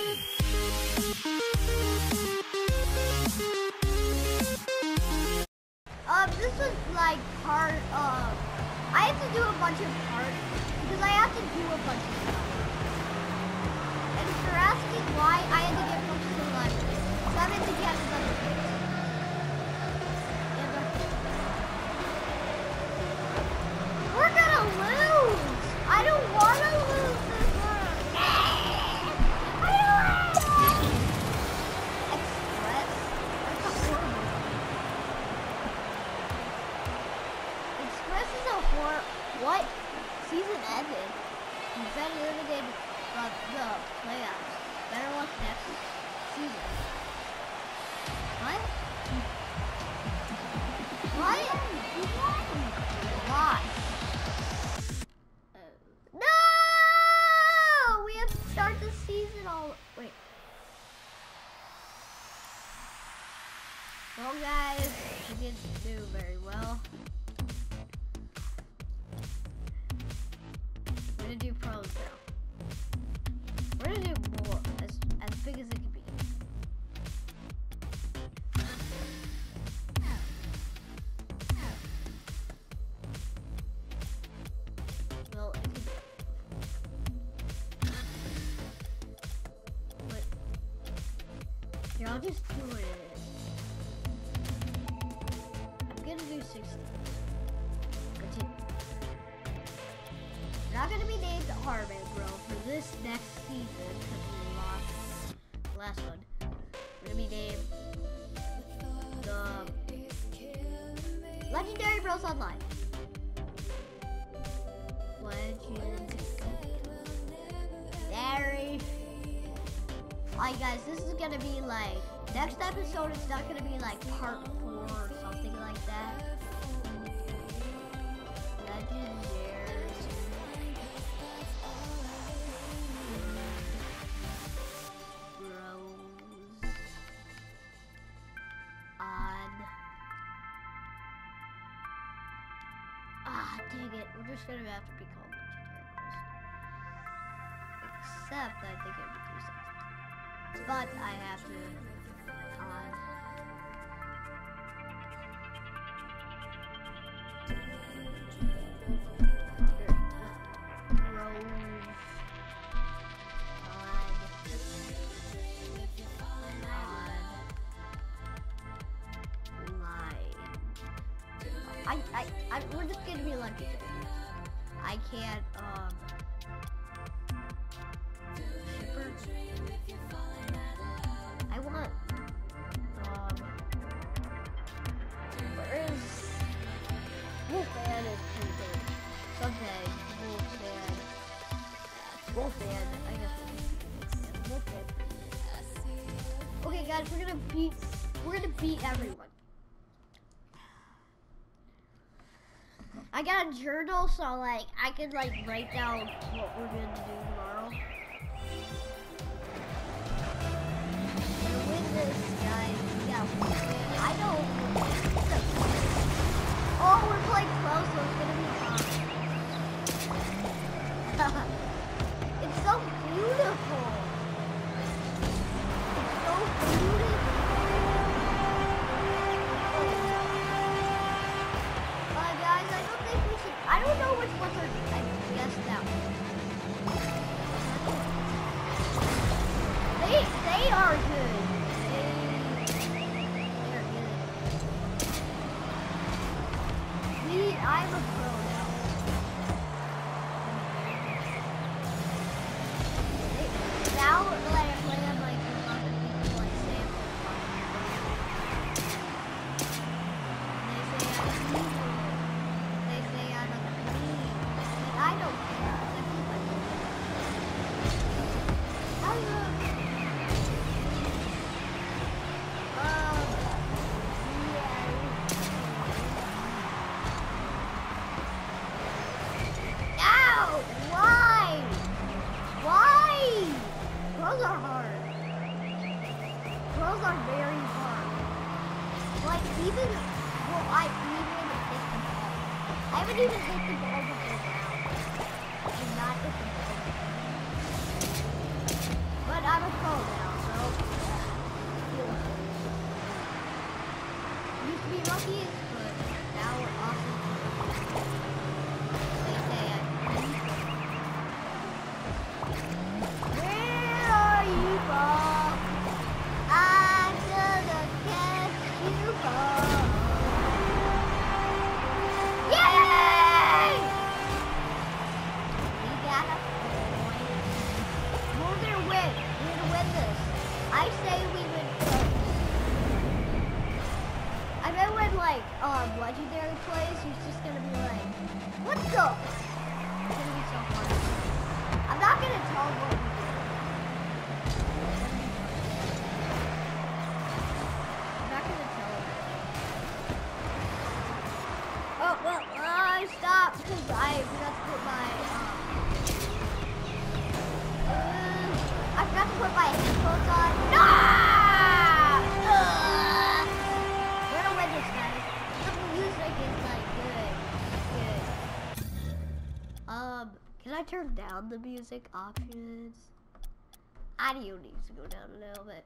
This was like part of, I have to do a bunch of parts because I have to do a bunch of stuff. And if you're asking why I had to get books to the library, because I had to get another books. We're gonna lose! I don't wanna lose this one! I don't wanna lose! Express? That's a horrible. Express is a horror. What? Season ended. You've been eliminated from the playoffs. Better luck next season. What? What? Why? No! We have to start the season all. Wait. Well, guys, we didn't do very well. We're gonna do pros now. We're gonna do more, as big as it can be. Well, it can, but here, I'll just do it. I'm gonna do 60. Continue. We're not gonna be named Harmon, bro, for this next season because we lost the last one. We're gonna be named the Legendary Bros Online. Legendary. Alright, guys, this is gonna be like next episode. It's not gonna be like part 4 or something like that. Legendary. Dang it, we're just gonna have to be called Legendary Bros. Except I think it would do something. But I have to we're just gonna be legendary. I can't, shipper. I want, where is, Wolfman is pretty good. Someday, Wolfman, I guess Wolfman. Okay guys, we're gonna beat everyone. I got a journal, so like I could like write down what we're gonna do tomorrow. We're with this, guys. Yeah, I know. Oh, we're playing close, so it's gonna be fun. It's so beautiful. It's so beautiful. I don't know which ones are. I guess that one. They are good. They are good. I'm a pro now. Now that I play them like with other people, like Sam. They say I'm I don't care. Ow! Why? Why? Pros are hard. Pros are very hard. Like even, well, I even hit the ball. I haven't even hit the ball before now. I'm not hit the ball. But I'm a pro. cookies, but now we're awesome. Where are you, Bob? I'm gonna catch you, Bob. Yay! We got a point. We're gonna win. We're gonna win this. I say we win first. I bet when like Legendary plays, he's just gonna be like, let's go. It's gonna be so fun. I'm not gonna tell him what we do. I'm not gonna tell him. Oh well, I stopped because I forgot to put my I forgot to put my headphones on. No! We're gonna win this, guys. The music is like good. Can I turn down the music options? Audio needs to go down a little bit.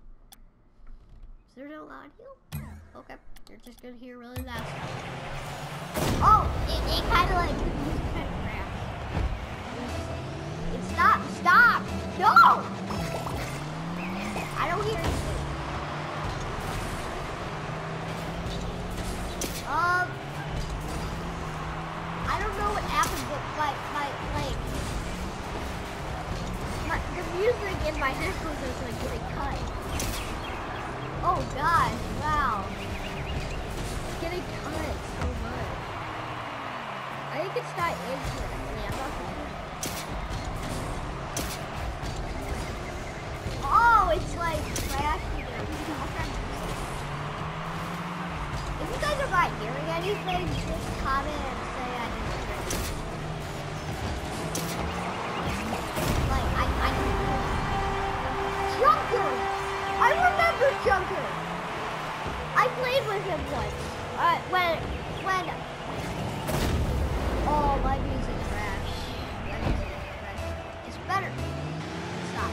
Is there no audio? Okay, you're just gonna hear really loud stuff. Oh, it kind of like, the music kind of crashed. Stop! No! I don't hear anything. I don't know what happened, but the music in my headphones is like getting cut. Oh gosh, wow. It's getting cut so much. I think it's not incorrectly, I'm not sure. Oh, it's like crashing. If you guys are not hearing anything, just comment and say I didn't hear it. Like, I Junker! I remember Junker! I played with him once. When oh, my music crashed. My music crashed. It's better. Stop.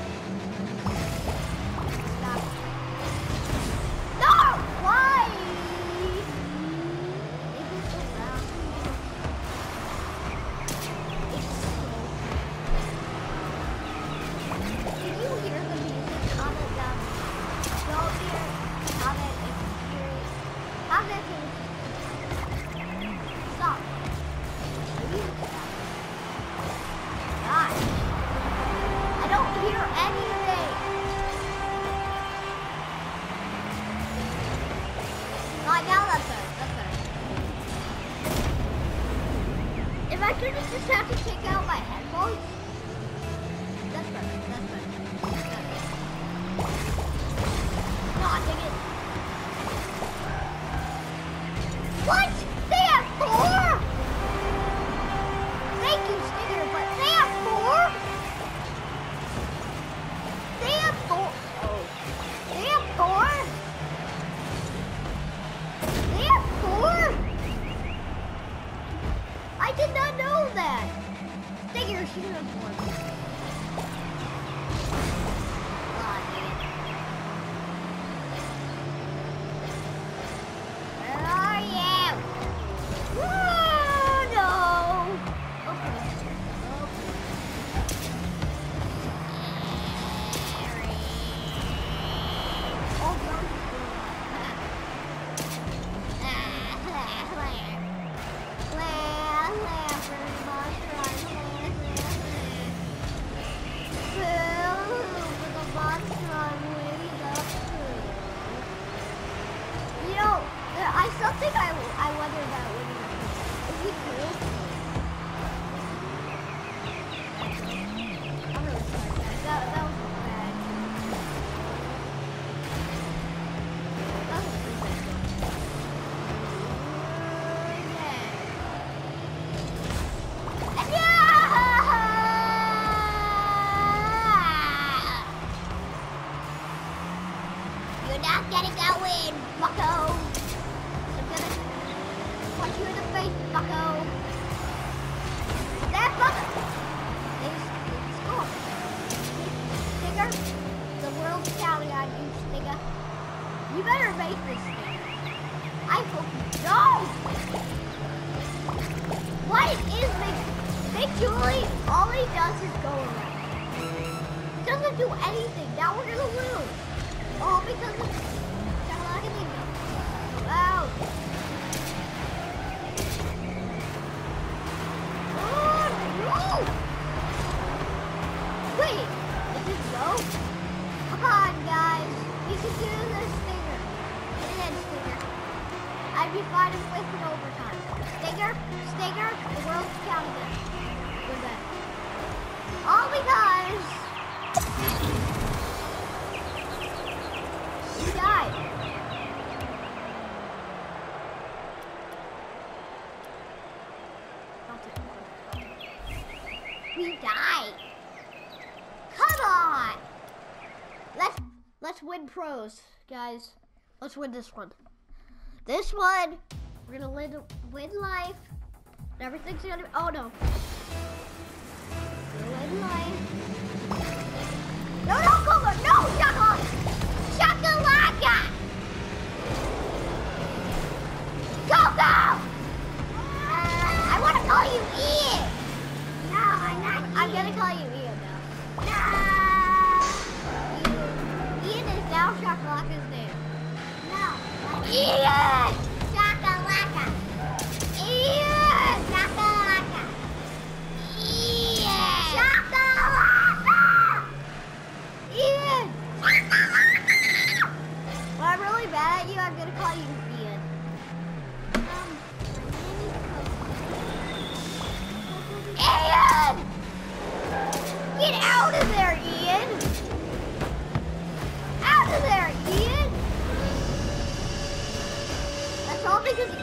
No! Why? It's so loud. It's so Can you hear the music? Comment down. Don't hear. Comment if you hear it. Comment if you stop. The music stop. Gosh. I don't hear anything. Right now, that's better. That's better. If I could just have to take out my headphones, that's better. That's better. That's better. No, take it. What? They have 4? Thank you, Stinger, but they have 4? They have 4. Oh. They have 4? They have 4? I did not know that. Stinger, she has 1. God dang it. Where are you? Oh, no. Okay. Oh, no. You know, something I wonder about when is he cool? I'm really sorry, guys. That was bad. That was pretty bad. You're not gonna go in, bucko. I'm gonna punch you in the face, bucko. That bucko. Score. Stinger, the world's counting on you, Stinger. You better make this thing. I hope you don't. What is Big Julie? All he does is go around. He doesn't do anything. Now we're gonna lose. All because of wow. Oh no! Wait, is it no? Come on, guys. We can do this stinger. And stinger. I'd be fine with an overtime. Stinger, the world's counting it. We're good. All because you died. We died. Come on. Let's win pros, guys. Let's win this one. This one, we're gonna win life. Everything's gonna be, oh no. Win life. No, go, no, Shakalaka! Go! I want to call you Ian. No, I'm gonna call you Ian now. No. Ian is now Shakalaka's name. No. Ian! Shakalaka! Ian! Shakalaka! Ian! Shakalaka! Ian! Shakalaka! When I'm really bad at you, I'm gonna call you Ian. Ian! Get out of there, Ian! Out of there, Ian! That's all because